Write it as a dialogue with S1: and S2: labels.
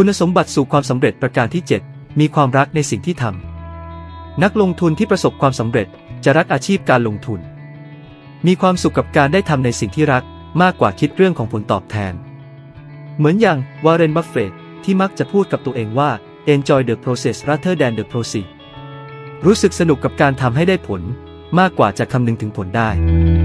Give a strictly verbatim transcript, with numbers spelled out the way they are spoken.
S1: คุณสมบัติสู่ความสำเร็จประการที่ เจ็ด มีความรักในสิ่งที่ทำนักลงทุนที่ประสบความสำเร็จจะรักอาชีพการลงทุนมีความสุขกับการได้ทำในสิ่งที่รักมากกว่าคิดเรื่องของผลตอบแทนเหมือนอย่างวาร์เรน บัฟเฟตต์ที่มักจะพูดกับตัวเองว่า enjoy the process rather than the proceed รู้สึกสนุกกับการทำให้ได้ผลมากกว่าจะคำนึงถึงผลได้